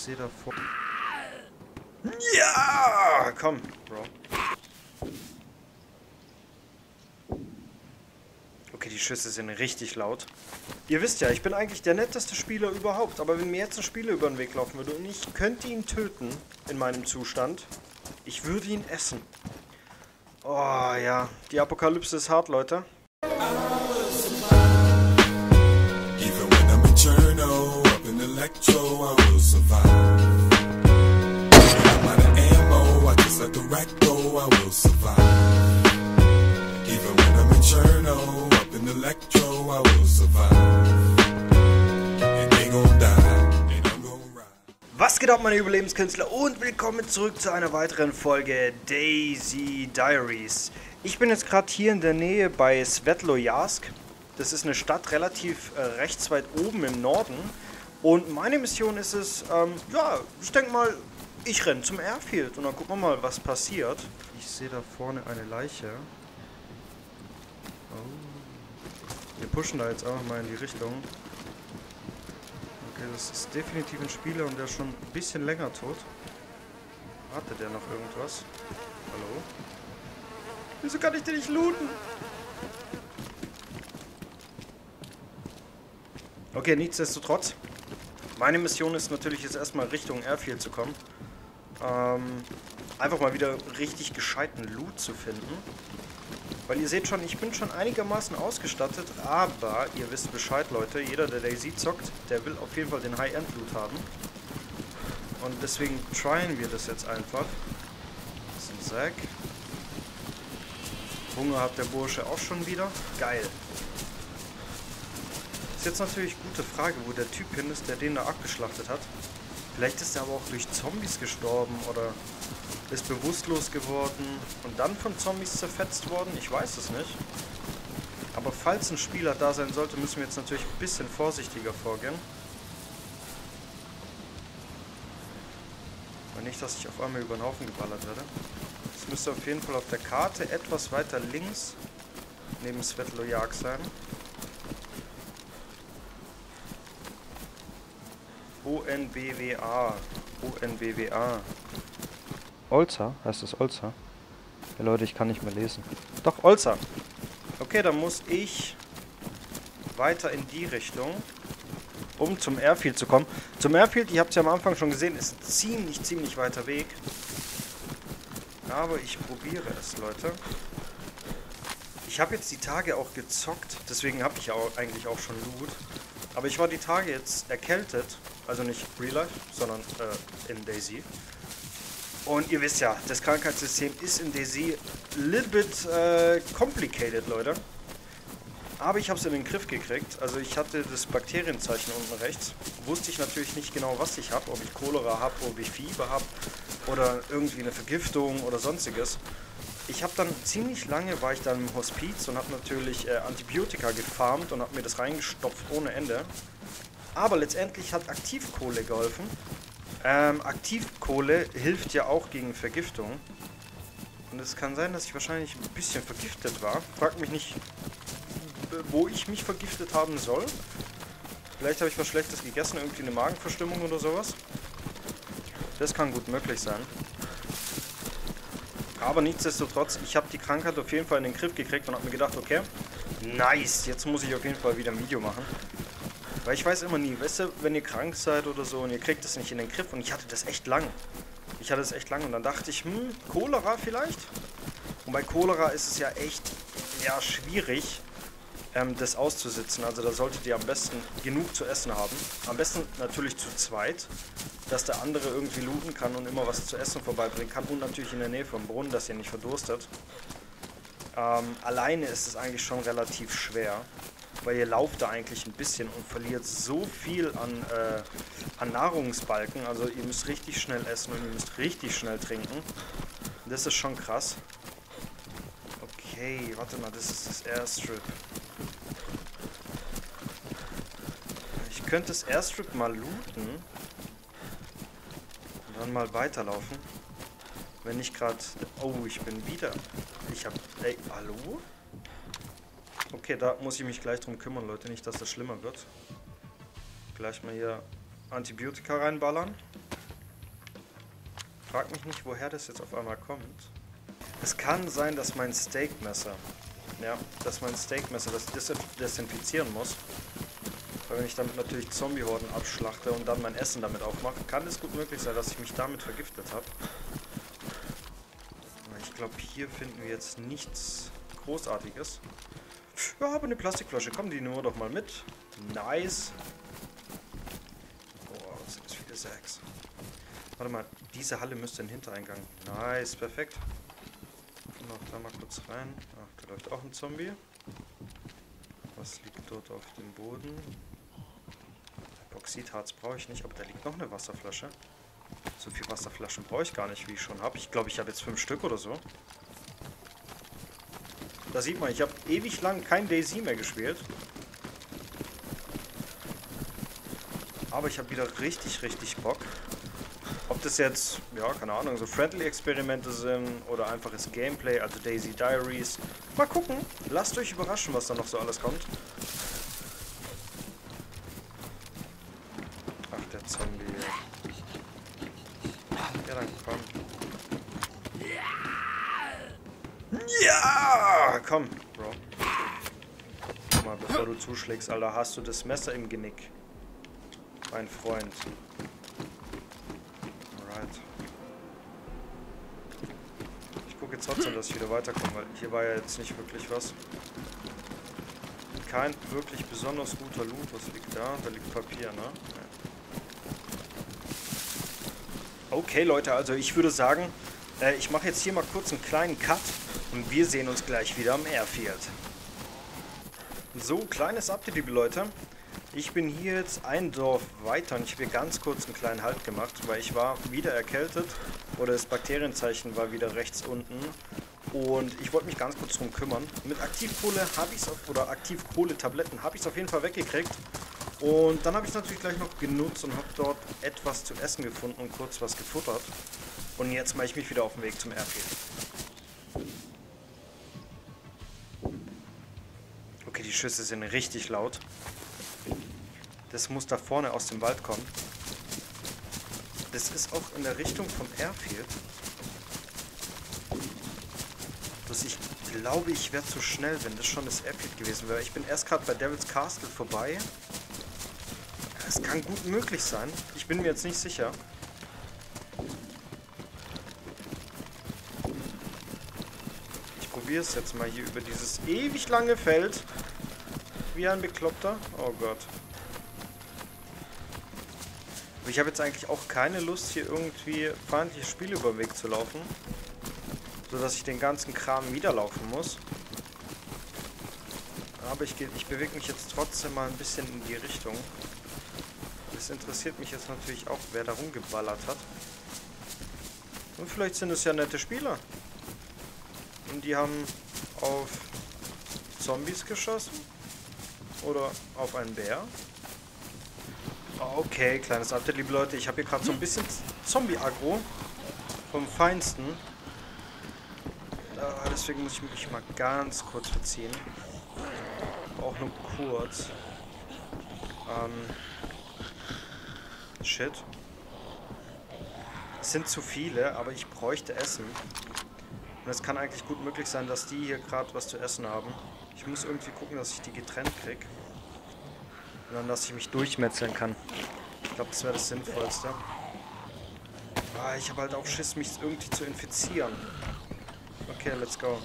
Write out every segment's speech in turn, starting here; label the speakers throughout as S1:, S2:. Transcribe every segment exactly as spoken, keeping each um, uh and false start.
S1: sehe da vor... Ja! Komm, Bro. Okay, die Schüsse sind richtig laut. Ihr wisst ja, ich bin eigentlich der netteste Spieler überhaupt. Aber wenn mir jetzt ein Spieler über den Weg laufen würde und ich könnte ihn töten in meinem Zustand, ich würde ihn essen. Oh ja, die Apokalypse ist hart, Leute. Was geht ab, meine Überlebenskünstler, und willkommen zurück zu einer weiteren Folge Daisy Diaries. Ich bin jetzt gerade hier in der Nähe bei Svetlojansk. Das ist eine Stadt relativ äh, rechts weit oben im Norden. Und meine Mission ist es, ähm, ja, ich denke mal, ich renne zum Airfield und dann gucken wir mal, was passiert. Ich sehe da vorne eine Leiche. Oh. Wir pushen da jetzt einfach mal in die Richtung. Okay, das ist definitiv ein Spieler und der ist schon ein bisschen länger tot. Wartet der noch irgendwas? Hallo? Wieso kann ich den nicht looten? Okay, nichtsdestotrotz. Meine Mission ist natürlich jetzt erstmal Richtung Airfield zu kommen. Ähm, einfach mal wieder richtig gescheiten Loot zu finden. Weil ihr seht schon, ich bin schon einigermaßen ausgestattet, aber ihr wisst Bescheid, Leute. Jeder, der Daisy zockt, der will auf jeden Fall den High-End-Loot haben. Und deswegen tryen wir das jetzt einfach. Das ist ein Sack. Hunger hat der Bursche auch schon wieder. Geil. Ist jetzt natürlich gute Frage, wo der Typ hin ist, der den da abgeschlachtet hat. Vielleicht ist er aber auch durch Zombies gestorben oder ist bewusstlos geworden und dann von Zombies zerfetzt worden. Ich weiß es nicht. Aber falls ein Spieler da sein sollte, müssen wir jetzt natürlich ein bisschen vorsichtiger vorgehen. Und nicht, dass ich auf einmal über den Haufen geballert werde. Es müsste auf jeden Fall auf der Karte etwas weiter links neben Svetlojansk sein. O N B W A. O N B W A. Olza? Heißt das Olza? Ja, Leute, ich kann nicht mehr lesen. Doch, Olza. Okay, dann muss ich weiter in die Richtung, um zum Airfield zu kommen. Zum Airfield, ihr habt es ja am Anfang schon gesehen, ist ein ziemlich, ziemlich weiter Weg. Aber ich probiere es, Leute. Ich habe jetzt die Tage auch gezockt, deswegen habe ich ja auch eigentlich auch schon Loot. Aber ich war die Tage jetzt erkältet, also nicht Real Life, sondern äh, in Daisy. Und ihr wisst ja, das Krankheitssystem ist in Daisy a little bit äh, complicated, Leute. Aber ich habe es in den Griff gekriegt. Also ich hatte das Bakterienzeichen unten rechts. Wusste ich natürlich nicht genau, was ich habe. Ob ich Cholera habe, ob ich Fieber habe oder irgendwie eine Vergiftung oder sonstiges. Ich habe dann ziemlich lange, war ich dann im Hospiz und habe natürlich äh, Antibiotika gefarmt und habe mir das reingestopft ohne Ende. Aber letztendlich hat Aktivkohle geholfen. Ähm, Aktivkohle hilft ja auch gegen Vergiftung. Und es kann sein, dass ich wahrscheinlich ein bisschen vergiftet war. Fragt mich nicht, wo ich mich vergiftet haben soll. Vielleicht habe ich was Schlechtes gegessen, irgendwie eine Magenverstimmung oder sowas. Das kann gut möglich sein. Aber nichtsdestotrotz, ich habe die Krankheit auf jeden Fall in den Griff gekriegt und habe mir gedacht, okay, nice, jetzt muss ich auf jeden Fall wieder ein Video machen. Weil ich weiß immer nie, weißt du, wenn ihr krank seid oder so und ihr kriegt das nicht in den Griff, und ich hatte das echt lang. Ich hatte das echt lang und dann dachte ich, hm, Cholera vielleicht? Und bei Cholera ist es ja echt, ja, schwierig, ähm, das auszusitzen. Also da solltet ihr am besten genug zu essen haben. Am besten natürlich zu zweit, dass der andere irgendwie looten kann und immer was zu essen vorbeibringen kann. Und natürlich in der Nähe vom Brunnen, dass ihr nicht verdurstet. Ähm, alleine ist es eigentlich schon relativ schwer. Weil ihr lauft da eigentlich ein bisschen und verliert so viel an, äh, an Nahrungsbalken. Also ihr müsst richtig schnell essen und ihr müsst richtig schnell trinken. Das ist schon krass. Okay, warte mal, das ist das Airstrip. Ich könnte das Airstrip mal looten. Und dann mal weiterlaufen. Wenn ich gerade... Oh, ich bin wieder... Ich hab... Ey, hallo? Okay, da muss ich mich gleich drum kümmern, Leute. Nicht, dass das schlimmer wird. Gleich mal hier Antibiotika reinballern. frage mich nicht, woher das jetzt auf einmal kommt. Es kann sein, dass mein Steakmesser, ja, dass mein Steakmesser das des desinfizieren muss. Weil wenn ich damit natürlich Zombie-Horden abschlachte und dann mein Essen damit aufmache, kann es gut möglich sein, dass ich mich damit vergiftet habe. Ich glaube, hier finden wir jetzt nichts Großartiges. Ja, aber eine Plastikflasche. Komm, die nehmen wir doch mal mit. Nice. Oh, das sind viele Sacks. Warte mal, diese Halle müsste ein Hintereingang. Nice, perfekt. Noch da mal kurz rein. Ach, da läuft auch ein Zombie. Was liegt dort auf dem Boden? Epoxidharz brauche ich nicht, aber da liegt noch eine Wasserflasche. So viel Wasserflaschen brauche ich gar nicht, wie ich schon habe. Ich glaube, ich habe jetzt fünf Stück oder so. Da sieht man, ich habe ewig lang kein DayZ mehr gespielt. Aber ich habe wieder richtig, richtig Bock. Ob das jetzt, ja, keine Ahnung, so Friendly-Experimente sind oder einfaches Gameplay, also DayZ Diaries. Mal gucken. Lasst euch überraschen, was da noch so alles kommt. Ach, der Zombie. Ja, dann komm. Ja! Komm, Bro. Guck mal, bevor du zuschlägst, Alter, hast du das Messer im Genick. Mein Freund. Alright. Ich gucke jetzt trotzdem, dass ich wieder weiterkomme, weil hier war ja jetzt nicht wirklich was. Kein wirklich besonders guter Loot. Was liegt da? Da liegt Papier, ne? Okay, Leute, also ich würde sagen, äh, ich mache jetzt hier mal kurz einen kleinen Cut und wir sehen uns gleich wieder am Airfield. So, kleines Update, liebe Leute. Ich bin hier jetzt ein Dorf weiter und ich habe hier ganz kurz einen kleinen Halt gemacht, weil ich war wieder erkältet oder das Bakterienzeichen war wieder rechts unten und ich wollte mich ganz kurz drum kümmern. Mit Aktivkohle habe ich es auf, oder Aktivkohle-Tabletten habe ich es auf jeden Fall weggekriegt. Und dann habe ich es natürlich gleich noch genutzt und habe dort etwas zu essen gefunden und kurz was gefuttert. Und jetzt mache ich mich wieder auf den Weg zum Airfield. Okay, die Schüsse sind richtig laut. Das muss da vorne aus dem Wald kommen. Das ist auch in der Richtung vom Airfield. Bloß ich glaube, ich wäre zu schnell, wenn das schon das Airfield gewesen wäre. Ich bin erst gerade bei Devil's Castle vorbei. Es kann gut möglich sein. Ich bin mir jetzt nicht sicher. Ich probiere es jetzt mal hier über dieses ewig lange Feld. Wie ein Bekloppter. Oh Gott. Aber ich habe jetzt eigentlich auch keine Lust, hier irgendwie feindliche Spiele über den Weg zu laufen. Sodass ich den ganzen Kram wieder laufen muss. Aber ich, ich bewege mich jetzt trotzdem mal ein bisschen in die Richtung. Es interessiert mich jetzt natürlich auch, wer da rumgeballert hat. Und vielleicht sind es ja nette Spieler. Und die haben auf Zombies geschossen. Oder auf einen Bär. Okay, kleines Update, liebe Leute. Ich habe hier gerade so ein bisschen Zombie-Aggro. Vom Feinsten. Äh, deswegen muss ich mich mal ganz kurz verziehen. Auch nur kurz. Ähm... Shit. Es sind zu viele, aber ich bräuchte Essen. Und es kann eigentlich gut möglich sein, dass die hier gerade was zu essen haben. Ich muss irgendwie gucken, dass ich die getrennt kriege. Und dann, dass ich mich durchmetzeln kann. Ich glaube, das wäre das Sinnvollste. Ah, ich habe halt auch Schiss, mich irgendwie zu infizieren. Okay, let's go.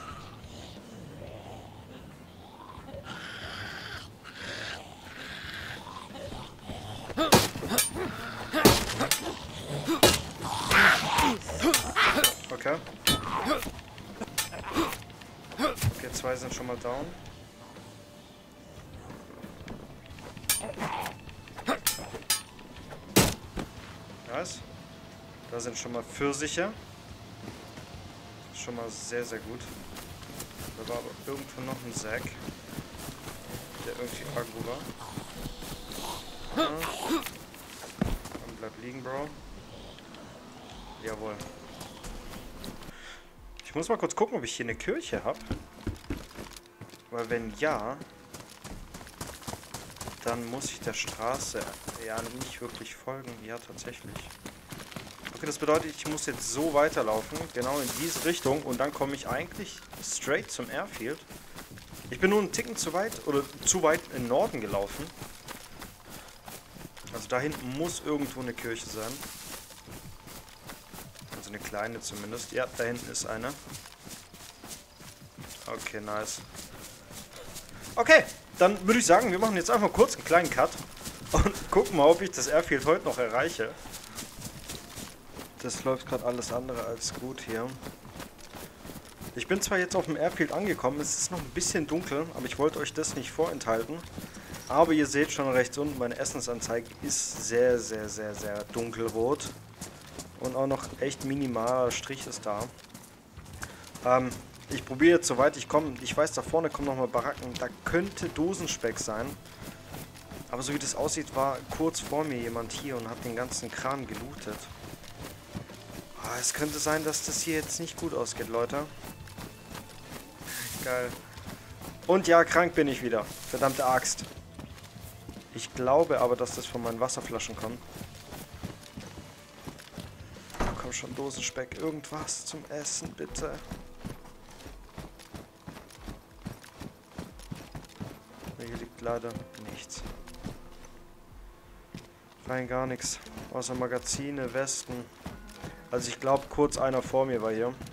S1: Okay. Okay, zwei sind schon mal down. Nice. Da sind schon mal Pfirsiche. Schon mal sehr, sehr gut. Da war aber irgendwo noch ein Sack, der irgendwie aggro war. Ja. Dann bleib liegen, Bro. Jawohl. Ich muss mal kurz gucken, ob ich hier eine Kirche habe. Weil wenn ja, dann muss ich der Straße ja nicht wirklich folgen. Ja, tatsächlich. Okay, das bedeutet, ich muss jetzt so weiterlaufen, genau in diese Richtung, und dann komme ich eigentlich straight zum Airfield. Ich bin nur einen Ticken zu weit, oder zu weit in Norden gelaufen. Also da hinten muss irgendwo eine Kirche sein. Also eine kleine zumindest. Ja, da hinten ist eine. Okay, nice. Okay, dann würde ich sagen, wir machen jetzt einfach kurz einen kleinen Cut und gucken mal, ob ich das Airfield heute noch erreiche. Das läuft gerade alles andere als gut hier. Ich bin zwar jetzt auf dem Airfield angekommen, es ist noch ein bisschen dunkel, aber ich wollte euch das nicht vorenthalten. Aber ihr seht schon rechts unten, meine Essensanzeige ist sehr, sehr, sehr, sehr dunkelrot. Und auch noch echt minimaler Strich ist da. Ähm, ich probiere jetzt, soweit ich komme. Ich weiß, da vorne kommen nochmal Baracken. Da könnte Dosenspeck sein. Aber so wie das aussieht, war kurz vor mir jemand hier und hat den ganzen Kran gelootet. Ah, es könnte sein, dass das hier jetzt nicht gut ausgeht, Leute. Geil. Und ja, krank bin ich wieder. Verdammte Axt. Ich glaube aber, dass das von meinen Wasserflaschen kommt. Komm schon, Dosenspeck. Irgendwas zum Essen, bitte. Hier liegt leider nichts. Rein gar nichts. Außer Magazine, Westen. Also ich glaube, kurz einer vor mir war hier.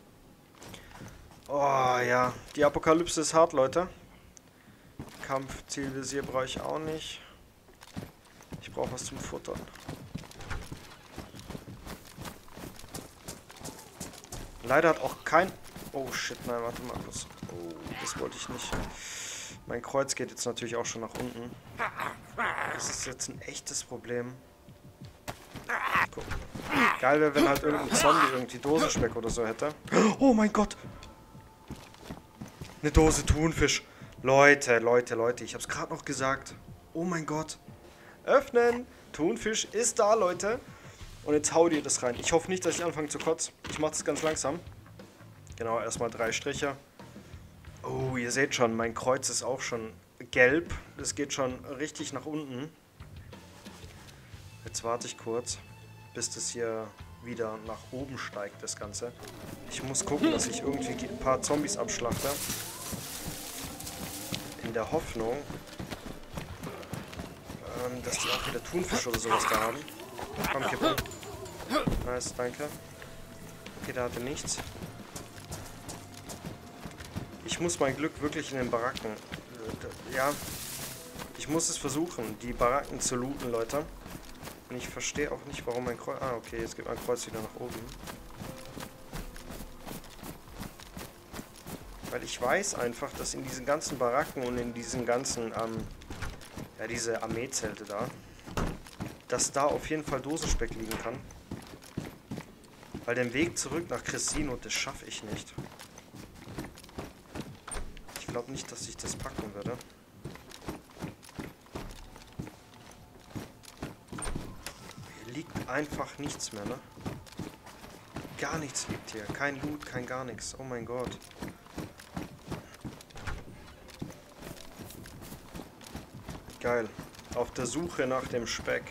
S1: Oh ja, die Apokalypse ist hart, Leute. Kampfzielvisier brauche ich auch nicht. Ich brauche was zum Futtern. Leider hat auch kein... Oh shit, nein, warte mal kurz. Oh, das wollte ich nicht. Mein Kreuz geht jetzt natürlich auch schon nach unten. Das ist jetzt ein echtes Problem. Guck. Geil wäre, wenn halt irgendein Zombie irgendwie Dosenspeck oder so hätte. Oh mein Gott! Eine Dose Thunfisch. Leute, Leute, Leute, ich hab's gerade noch gesagt. Oh mein Gott. Öffnen! Thunfisch ist da, Leute. Und jetzt hau dir das rein. Ich hoffe nicht, dass ich anfange zu kotzen. Ich mach das ganz langsam. Genau, erstmal drei Striche. Oh, ihr seht schon, mein Kreuz ist auch schon gelb. Das geht schon richtig nach unten. Jetzt warte ich kurz, bis das hier wieder nach oben steigt, das Ganze. Ich muss gucken, dass ich irgendwie ein paar Zombies abschlachte. In der Hoffnung, ähm, dass die auch wieder Thunfisch oder sowas da haben. Komm, kippen. Nice, danke. Okay, da hatte nichts. Ich muss mein Glück wirklich in den Baracken... Ja, ich muss es versuchen, die Baracken zu looten, Leute. Und ich verstehe auch nicht, warum mein Kreuz... Ah, okay, jetzt geht mein Kreuz wieder nach oben. Weil ich weiß einfach, dass in diesen ganzen Baracken und in diesen ganzen, ähm, ja, diese Armeezelte da, dass da auf jeden Fall Dosenspeck liegen kann. Weil den Weg zurück nach Cressino, das schaffe ich nicht. Ich glaube nicht, dass ich das packen würde. Hier liegt einfach nichts mehr, ne? Gar nichts liegt hier. Kein Loot, kein gar nichts. Oh mein Gott. Geil. Auf der Suche nach dem Speck.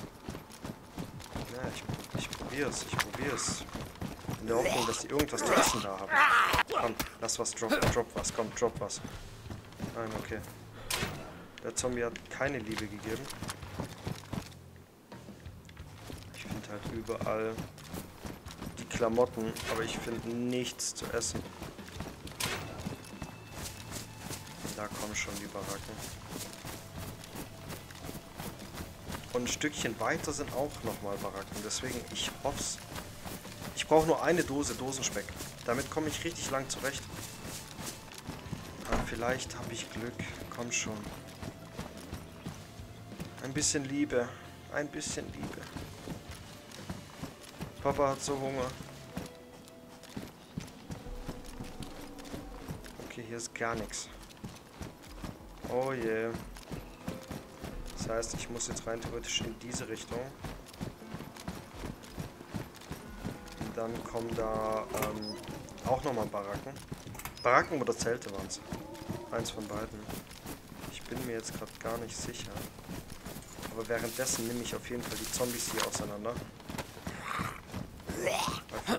S1: Ja, ich, ich probier's, ich probier's. In der Hoffnung, dass die irgendwas zu essen da haben. Komm, lass was droppen, drop was, komm, drop was. Nein, okay. Der Zombie hat keine Liebe gegeben. Ich finde halt überall die Klamotten, aber ich finde nichts zu essen. Da kommen schon die Baracken. Und ein Stückchen weiter sind auch nochmal Baracken. Deswegen, ich hoff's. Ich brauche nur eine Dose Dosenspeck. Damit komme ich richtig lang zurecht. Aber vielleicht habe ich Glück. Komm schon. Ein bisschen Liebe. Ein bisschen Liebe. Papa hat so Hunger. Okay, hier ist gar nichts. Oh je. Yeah. Das heißt, ich muss jetzt rein theoretisch in diese Richtung. Und dann kommen da ähm, auch nochmal Baracken. Baracken oder Zelte waren es. Eins von beiden. Ich bin mir jetzt gerade gar nicht sicher. Aber währenddessen nehme ich auf jeden Fall die Zombies hier auseinander.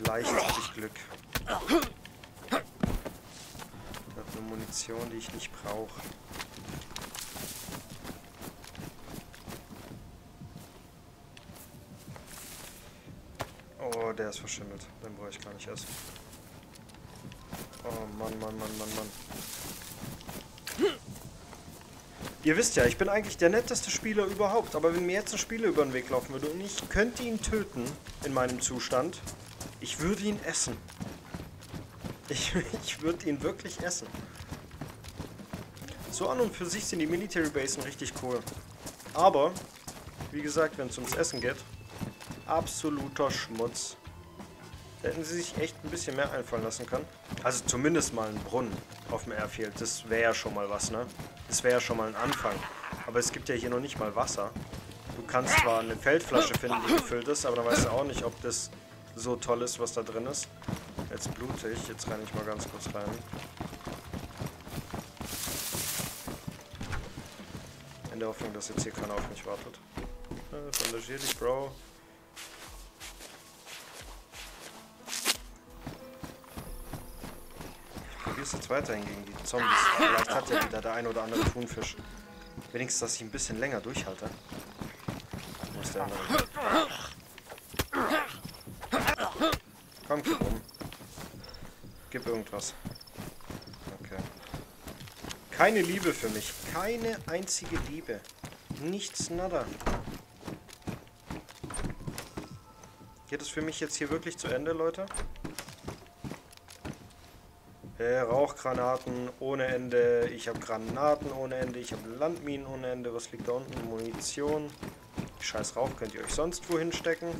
S1: Vielleicht habe ich Glück. Ich habe eine Munition, die ich nicht brauche. Oh, der ist verschimmelt. Den brauche ich gar nicht essen. Oh Mann, Mann, Mann, Mann, Mann. Ihr wisst ja, ich bin eigentlich der netteste Spieler überhaupt, aber wenn mir jetzt ein Spieler über den Weg laufen würde und ich könnte ihn töten in meinem Zustand, ich würde ihn essen. Ich, ich würde ihn wirklich essen. So an und für sich sind die Military Basen richtig cool. Aber, wie gesagt, wenn es ums Essen geht, absoluter Schmutz. Da hätten sie sich echt ein bisschen mehr einfallen lassen können. Also zumindest mal einen Brunnen auf dem Airfield. Das wäre ja schon mal was, ne? Das wäre ja schon mal ein Anfang. Aber es gibt ja hier noch nicht mal Wasser. Du kannst zwar eine Feldflasche finden, die gefüllt ist, aber dann weißt du auch nicht, ob das so toll ist, was da drin ist. Jetzt blute ich. Jetzt renne ich mal ganz kurz rein. In der Hoffnung, dass jetzt hier keiner auf mich wartet. Bandagier dich, Bro. Wie ist jetzt weiterhin gegen die Zombies? Vielleicht hat ja wieder der ein oder andere Thunfisch. Wenigstens, dass ich ein bisschen länger durchhalte. Wo ist der andere? Komm, gib um. Gib irgendwas. Okay. Keine Liebe für mich. Keine einzige Liebe. Nichts, nada. Geht es für mich jetzt hier wirklich zu Ende, Leute? Äh, Rauchgranaten ohne Ende, ich habe Granaten ohne Ende, ich habe Landminen ohne Ende, was liegt da unten? Munition. Scheiß Rauch könnt ihr euch sonst wohin stecken.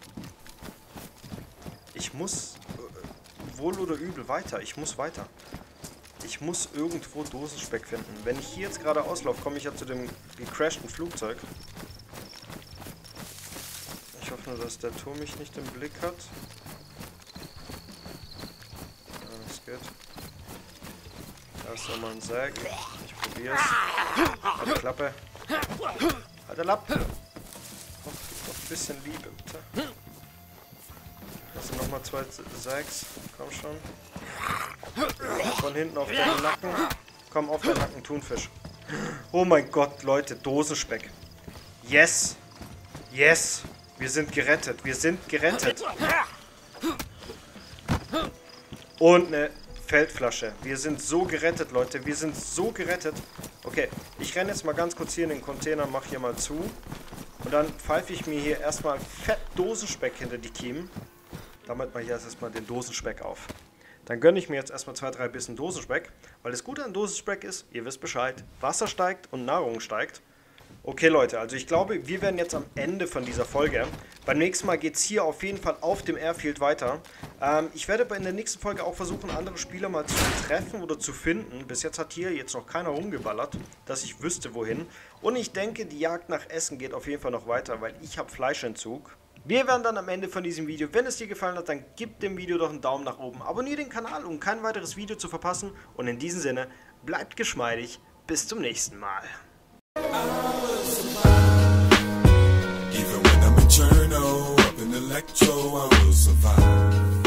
S1: Ich muss, äh, wohl oder übel, weiter. Ich muss weiter. Ich muss irgendwo Dosenspeck finden. Wenn ich hier jetzt gerade auslaufe, komme ich ja zu dem gecrashten Flugzeug. Ich hoffe nur, dass der Turm mich nicht im Blick hat. Ja, das geht. Da ist nochmal ein Sack. Ich probier's. Halt die Klappe. Halt den Lapp. Oh, gib doch ein bisschen Liebe, bitte. Da sind nochmal zwei Sacks. Komm schon. Von hinten auf deinen Nacken. Komm, auf deinen Nacken, Thunfisch. Oh mein Gott, Leute, Dosenspeck. Yes. Yes. Wir sind gerettet. Wir sind gerettet. Und eine Feldflasche. Wir sind so gerettet, Leute. Wir sind so gerettet. Okay, ich renne jetzt mal ganz kurz hier in den Container, mach hier mal zu. Und dann pfeife ich mir hier erstmal fett Dosenspeck hinter die Kiemen. Damit mache ich jetzt erstmal den Dosenspeck auf. Dann gönne ich mir jetzt erstmal zwei, drei Bissen Dosenspeck. Weil das Gute an Dosenspeck ist, ihr wisst Bescheid, Wasser steigt und Nahrung steigt. Okay, Leute, also ich glaube, wir werden jetzt am Ende von dieser Folge. Beim nächsten Mal geht es hier auf jeden Fall auf dem Airfield weiter. Ähm, ich werde in der nächsten Folge auch versuchen, andere Spieler mal zu treffen oder zu finden. Bis jetzt hat hier jetzt noch keiner rumgeballert, dass ich wüsste, wohin. Und ich denke, die Jagd nach Essen geht auf jeden Fall noch weiter, weil ich habe Fleischentzug. Wir werden dann am Ende von diesem Video, wenn es dir gefallen hat, dann gib dem Video doch einen Daumen nach oben. Abonniere den Kanal, um kein weiteres Video zu verpassen. Und in diesem Sinne, bleibt geschmeidig. Bis zum nächsten Mal.
S2: Even when I'm eternal, up in electro, I will survive.